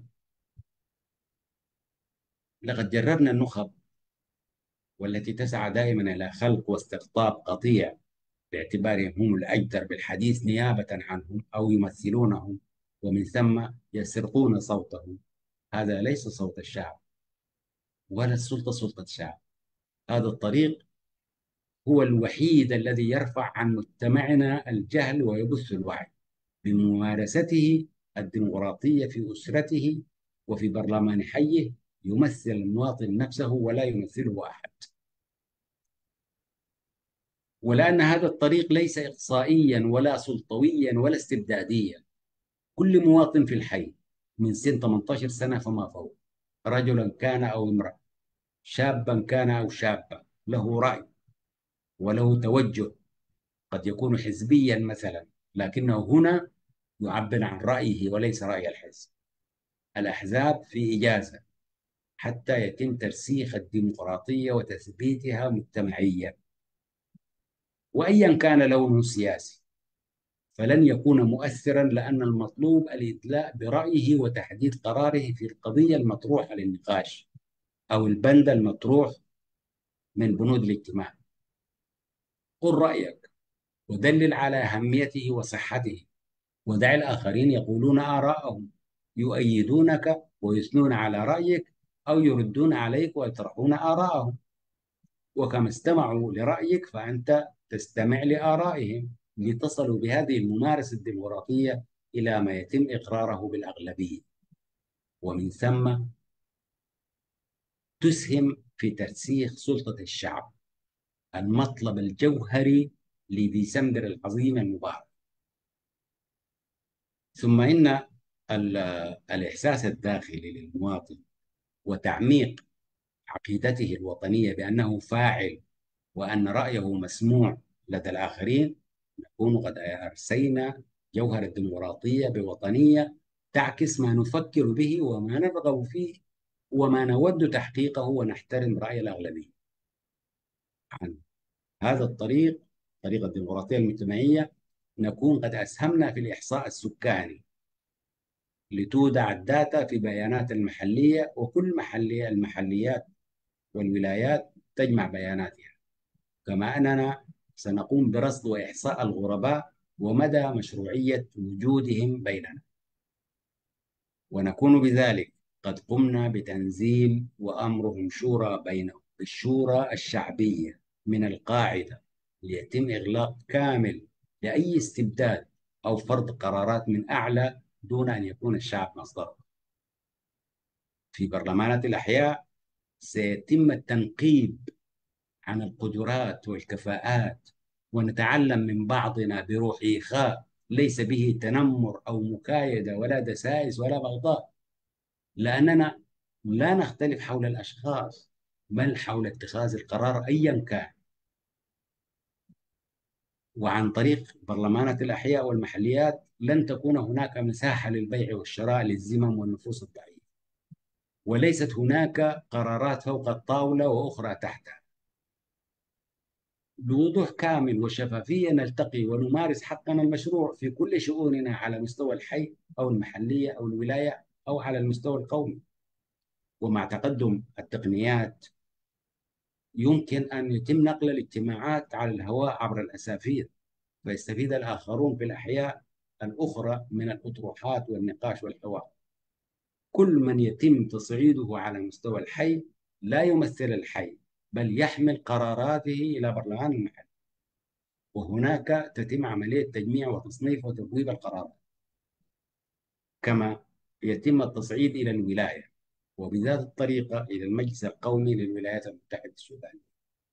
لقد جربنا النخب والتي تسعى دائما إلى خلق واستقطاب قطيع باعتبارهم هم الأجدر بالحديث نيابة عنهم أو يمثلونهم، ومن ثم يسرقون صوتهم. هذا ليس صوت الشعب، ولا السلطة سلطة الشعب. هذا الطريق هو الوحيد الذي يرفع عن مجتمعنا الجهل ويبث الوعي بممارسته الديمقراطية في أسرته وفي برلمان حيه، يمثل المواطن نفسه ولا يمثله أحد. ولأن هذا الطريق ليس إقصائيا ولا سلطويا ولا استبداديا، كل مواطن في الحي من سن ثمانية عشر سنة فما فوق، رجلا كان أو امرأة، شابا كان أو شابة، له رأي وله توجه، قد يكون حزبيا مثلا، لكنه هنا يعبر عن رأيه وليس رأي الحزب. الأحزاب في إجازة حتى يتم ترسيخ الديمقراطية وتثبيتها مجتمعيا، وأيا كان لونه السياسي فلن يكون مؤثرا، لأن المطلوب الإدلاء برأيه وتحديد قراره في القضية المطروحة للنقاش أو البند المطروح من بنود الاجتماع. قل رأيك ودلل على أهميته وصحته، ودع الآخرين يقولون آراءهم، يؤيدونك ويثنون على رأيك أو يردون عليك ويطرحون آراءهم. وكما استمعوا لرأيك فأنت تستمع لآرائهم، لتصلوا بهذه الممارسة الديمقراطية إلى ما يتم إقراره بالأغلبية، ومن ثم تسهم في ترسيخ سلطة الشعب، المطلب الجوهري لديسمبر العظيم المبارك. ثم إن الإحساس الداخلي للمواطن وتعميق عقيدته الوطنية بأنه فاعل وأن رأيه مسموع لدى الآخرين، نكون قد أرسينا جوهر الديمقراطية بوطنية تعكس ما نفكر به وما نرغب فيه وما نود تحقيقه، ونحترم رأي الأغلبية. عن هذا الطريق، طريق الديمقراطية المجتمعية، نكون قد أسهمنا في الإحصاء السكاني لتودع الداتا في بيانات المحلية، وكل محلية المحليات والولايات تجمع بياناتها، كما أننا سنقوم برصد وإحصاء الغرباء ومدى مشروعية وجودهم بيننا، ونكون بذلك قد قمنا بتنزيل وأمرهم شورى بينهم بالشورى الشعبية من القاعدة، ليتم إغلاق كامل لأي استبداد أو فرض قرارات من أعلى دون أن يكون الشعب مصدره. في برلمانات الأحياء سيتم التنقيب عن القدرات والكفاءات، ونتعلم من بعضنا بروح إخاء ليس به تنمر أو مكايدة ولا دسائس ولا بغضاء، لأننا لا نختلف حول الأشخاص بل حول اتخاذ القرار أيا كان. وعن طريق برلمانات الأحياء والمحليات لن تكون هناك مساحة للبيع والشراء للزمم والنفوس الضعيفة، وليست هناك قرارات فوق الطاولة وأخرى تحتها. بوضوح كامل وشفافية نلتقي ونمارس حقنا المشروع في كل شؤوننا على مستوى الحي أو المحلية أو الولاية أو على المستوى القومي. ومع تقدم التقنيات يمكن أن يتم نقل الاجتماعات على الهواء عبر الأسافير، فيستفيد الآخرون في الأحياء الأخرى من الأطروحات والنقاش والحوار. كل من يتم تصعيده على مستوى الحي لا يمثل الحي، بل يحمل قراراته إلى برلمان المحل، وهناك تتم عملية تجميع وتصنيف وتبويب القرارات. كما يتم التصعيد إلى الولاية، وبذات الطريقة إلى المجلس القومي للولايات المتحدة السودانية.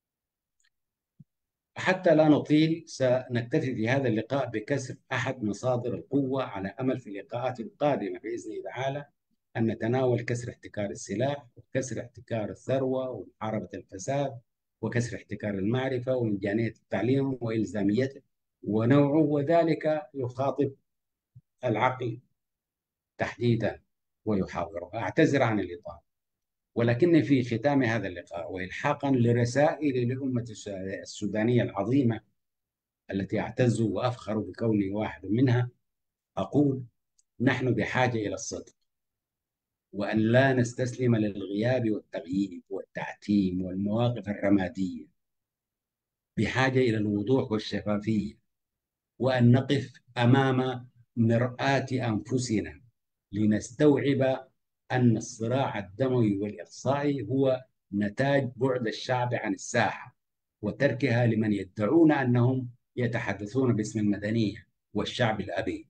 حتى لا نطيل، سنكتفي في هذا اللقاء بكسر أحد مصادر القوة، على أمل في اللقاءات القادمة بإذن الله تعالى أن نتناول كسر احتكار السلاح، وكسر احتكار الثروة، ومحاربة الفساد، وكسر احتكار المعرفة، ومجانية التعليم وإلزاميته ونوعه، وذلك يخاطب العقل تحديدا ويحاوره. أعتذر عن الإطالة، ولكن في ختام هذا اللقاء وإلحاقا لرسائل للأمة السودانية العظيمة التي أعتز وأفخر بكوني واحد منها، أقول: نحن بحاجة إلى الصدق، وأن لا نستسلم للغياب والتغييب والتعتيم والمواقف الرمادية. بحاجة إلى الوضوح والشفافية، وأن نقف أمام مرآة أنفسنا لنستوعب أن الصراع الدموي والإقصائي هو نتاج بعد الشعب عن الساحة، وتركها لمن يدعون أنهم يتحدثون باسم المدنية والشعب الأبي،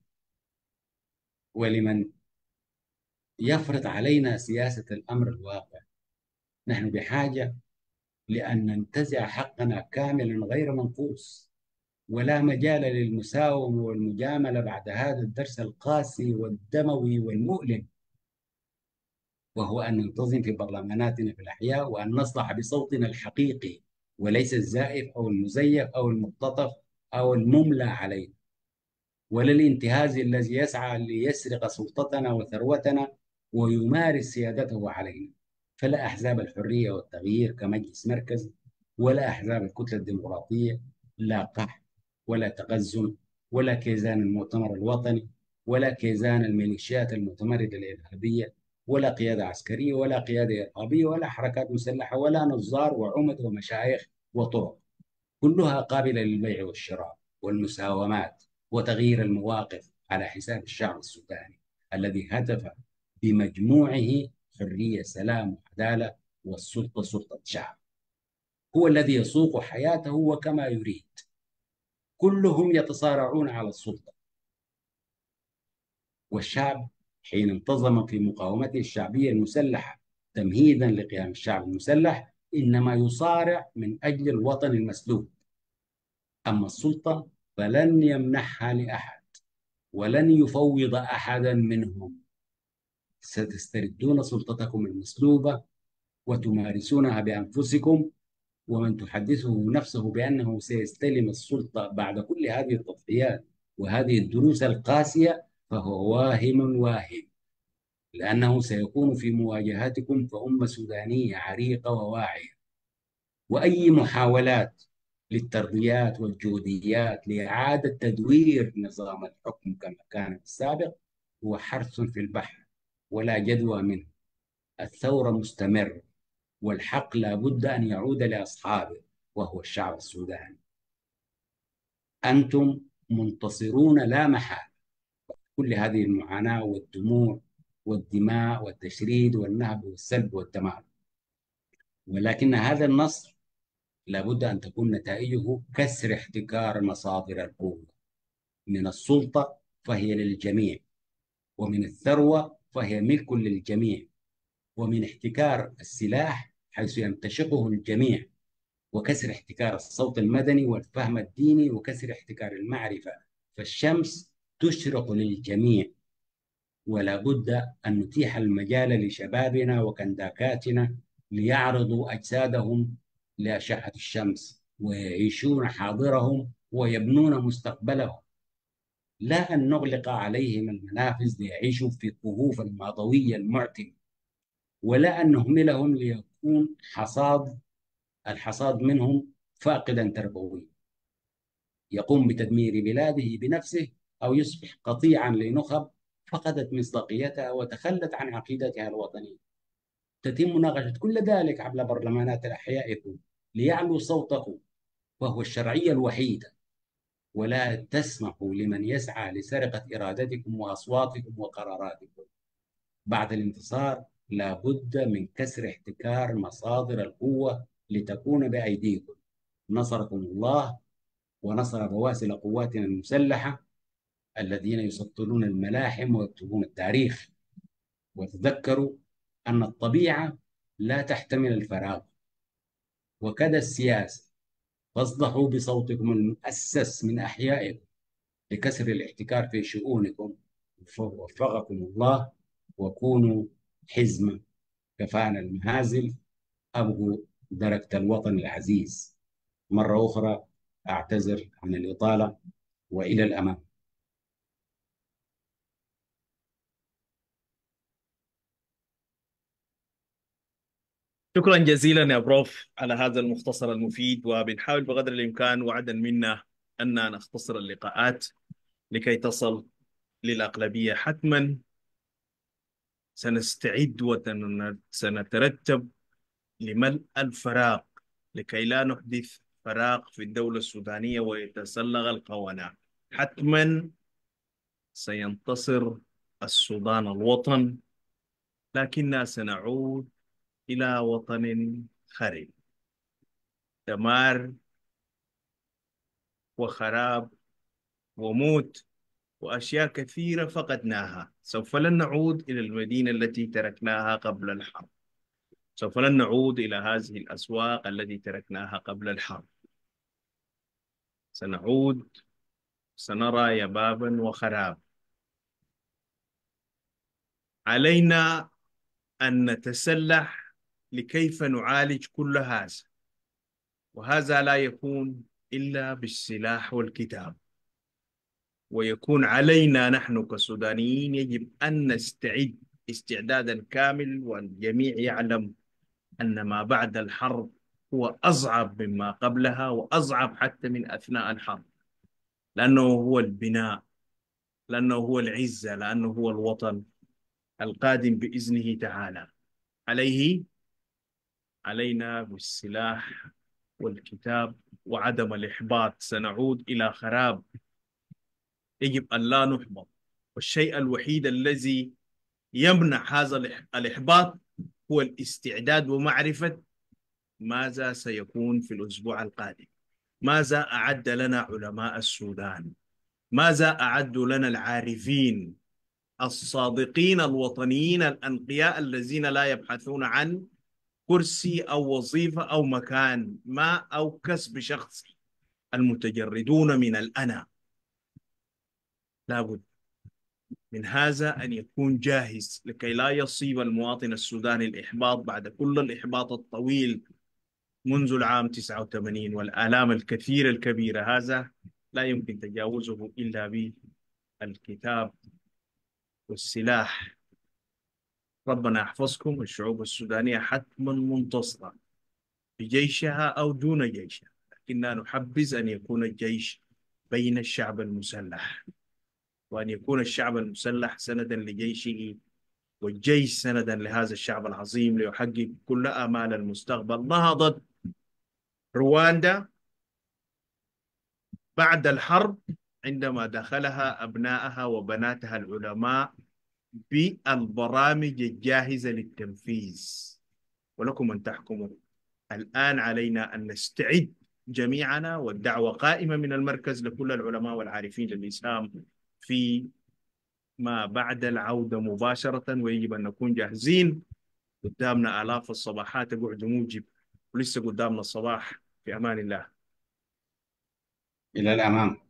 ولمن يفرض علينا سياسة الأمر الواقع. نحن بحاجة لأن ننتزع حقنا كاملا غير منقوص، ولا مجال للمساومة والمجاملة بعد هذا الدرس القاسي والدموي والمؤلم، وهو أن ننتظم في برلماناتنا في الأحياء، وأن نصلح بصوتنا الحقيقي وليس الزائف أو المزيف أو المختطف أو المملى علينا، ولا الانتهاز الذي يسعى ليسرق سلطتنا وثروتنا ويمارس سيادته علينا. فلا أحزاب الحرية والتغيير كمجلس مركز، ولا أحزاب الكتلة الديمقراطية، لا قحط ولا تقزم، ولا كيزان المؤتمر الوطني، ولا كيزان الميليشيات المتمردة الإرهابية، ولا قيادة عسكرية، ولا قيادة إرهابية، ولا حركات مسلحة، ولا نظار وعمد ومشايخ وطرق، كلها قابلة للبيع والشراء والمساومات وتغيير المواقف على حساب الشعب السوداني الذي هدف بمجموعه حرية، سلام، وعدالة، والسلطة سلطة شعب، هو الذي يسوق حياته وكما يريد. كلهم يتصارعون على السلطة، والشعب حين انتظم في مقاومته الشعبية المسلحة تمهيدا لقيام الشعب المسلح إنما يصارع من أجل الوطن المسلوب. أما السلطة فلن يمنحها لأحد، ولن يفوض أحدا منهم. ستستردون سلطتكم المسلوبة وتمارسونها بأنفسكم، ومن تحدثه نفسه بأنه سيستلم السلطة بعد كل هذه التضحيات وهذه الدروس القاسية فهو واهم واهم، لأنه سيكون في مواجهتكم كأمة سودانية عريقة وواعية. وأي محاولات للترضيات والجهوديات لإعادة تدوير نظام الحكم كما كان في السابق هو حرث في البحر ولا جدوى منه. الثورة مستمرة، والحق لا بد أن يعود لأصحابه وهو الشعب السوداني. أنتم منتصرون لا محالة. كل هذه المعاناة والدموع والدماء والتشريد والنهب والسلب والدمار، ولكن هذا النصر لابد أن تكون نتائجه كسر احتكار مصادر القوة. من السلطة فهي للجميع، ومن الثروة فهي ملك للجميع، ومن احتكار السلاح حيث يمتشقه الجميع، وكسر احتكار الصوت المدني والفهم الديني، وكسر احتكار المعرفة، فالشمس تشرق للجميع. ولا بد أن نتيح المجال لشبابنا وكنداكاتنا ليعرضوا أجسادهم لأشعة الشمس ويعيشون حاضرهم ويبنون مستقبلهم، لا أن نغلق عليهم المنافذ ليعيشوا في كهوف الماضوية المعتمة، ولا أن نهملهم ليكون حصاد الحصاد منهم فاقدا تربويا يقوم بتدمير بلاده بنفسه، أو يصبح قطيعا لنخب فقدت مصداقيتها وتخلت عن عقيدتها الوطنية. تتم مناقشة كل ذلك عبر برلمانات أحيائكم ليعلو صوتكم، وهو الشرعية الوحيدة، ولا تسمحوا لمن يسعى لسرقة إرادتكم وأصواتكم وقراراتكم. بعد الانتصار لا بد من كسر احتكار مصادر القوة لتكون بأيديكم. نصركم الله ونصر بواسل قواتنا المسلحة الذين يسطرون الملاحم ويكتبون التاريخ. وتذكروا أن الطبيعة لا تحتمل الفراغ، وكذا السياسة. فاصدحوا بصوتكم المؤسس من أحيائكم لكسر الاحتكار في شؤونكم. وفقكم الله، وكونوا حزمة كفانا المهازل. أبغوا دركة الوطن العزيز. مرة أخرى أعتذر عن الإطالة، وإلى الأمام. شكرا جزيلا يا بروف على هذا المختصر المفيد، وبنحاول بقدر الإمكان وعدا منا أن نختصر اللقاءات لكي تصل للأغلبية. حتما سنستعد وسنترتب لملء الفراغ لكي لا نحدث فراغ في الدولة السودانية ويتسلغ القوانين. حتما سينتصر السودان الوطن، لكننا سنعود إلى وطن خرب، دمار وخراب وموت وأشياء كثيرة فقدناها. سوف لن نعود إلى المدينة التي تركناها قبل الحرب، سوف لن نعود إلى هذه الأسواق التي تركناها قبل الحرب. سنعود، سنرى يبابا وخراب. علينا أن نتسلح لكيف نعالج كل هذا، وهذا لا يكون إلا بالسلاح والكتاب. ويكون علينا نحن كسودانيين يجب أن نستعد استعدادا كامل، والجميع يعلم أن ما بعد الحرب هو أصعب مما قبلها، وأصعب حتى من أثناء الحرب، لأنه هو البناء، لأنه هو العزة، لأنه هو الوطن القادم بإذنه تعالى. عليه علينا بالسلاح والكتاب وعدم الإحباط. سنعود إلى خراب، يجب أن لا نحبط. والشيء الوحيد الذي يمنع هذا الإحباط هو الاستعداد ومعرفة ماذا سيكون في الأسبوع القادم. ماذا أعد لنا علماء السودان؟ ماذا أعدوا لنا العارفين الصادقين الوطنيين الأنقياء الذين لا يبحثون عن كرسي أو وظيفة أو مكان ما أو كسب شخصي، المتجردون من الأنا؟ لابد من هذا أن يكون جاهز لكي لا يصيب المواطن السوداني الإحباط بعد كل الإحباط الطويل منذ العام تسعة وثمانين والآلام الكثيرة الكبيرة. هذا لا يمكن تجاوزه إلا بالكتاب والسلاح. ربنا يحفظكم. الشعوب السودانية حتما منتصرة بجيشها أو دون جيشها، لكننا نحبذ أن يكون الجيش بين الشعب المسلح، وأن يكون الشعب المسلح سندا لجيشه، والجيش سندا لهذا الشعب العظيم ليحقق كل آمال المستقبل. نهضت رواندا بعد الحرب عندما دخلها أبنائها وبناتها العلماء بالبرامج الجاهزة للتنفيذ، ولكم أن تحكموا. الآن علينا أن نستعد جميعنا، والدعوة قائمة من المركز لكل العلماء والعارفين للإسهام في ما بعد العودة مباشرة، ويجب أن نكون جاهزين. قدامنا آلاف الصباحات قعد موجب، ولسه قدامنا الصباح. في أمان الله. إلى الأمام.